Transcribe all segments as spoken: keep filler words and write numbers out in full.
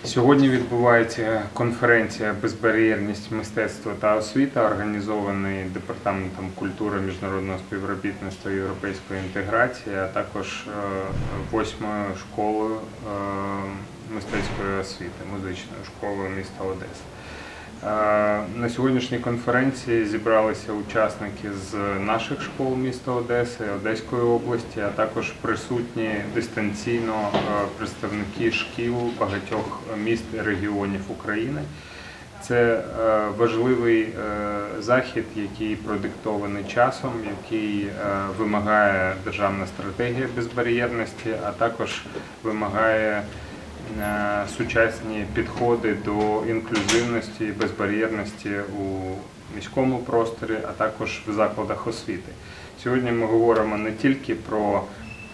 Сьогодні відбувається конференція «Безбар'єрність, мистецтво та освіта», організований Департаментом культури, міжнародного співробітництва і європейської інтеграції, а також восьмою школою мистецької освіти, музичною школою міста Одеси. На сьогоднішній конференції зібралися учасники з наших школ міста Одеси, Одеської області, а також присутні дистанційно представники шкіл багатьох міст і регіонів України. Це важливий захід, який продиктований часом, який вимагає державна стратегія безбар'єрності, а також вимагає сучасні підходи до інклюзивності і безбар'єрності у міському просторі, а також в закладах освіти. Сьогодні ми говоримо не тільки про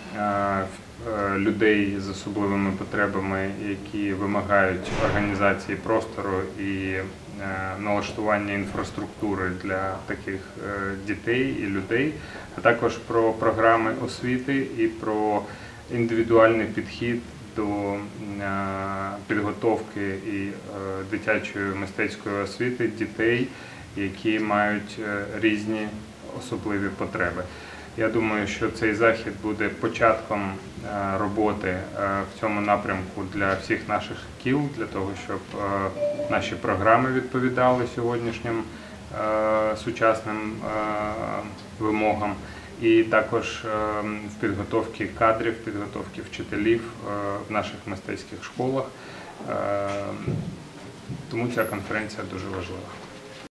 людей з особливими потребами, які вимагають організації простору і налаштування інфраструктури для таких дітей і людей, а також про програми освіти і про індивідуальний підхід до підготовки і дитячої мистецької освіти дітей, які мають різні особливі потреби. Я думаю, що цей захід буде початком роботи в цьому напрямку для всіх наших шкіл, для того, щоб наші програми відповідали сьогоднішнім сучасним вимогам. І також в підготовці кадрів, в підготовці вчителів в наших мистецьких школах. Тому ця конференція дуже важлива.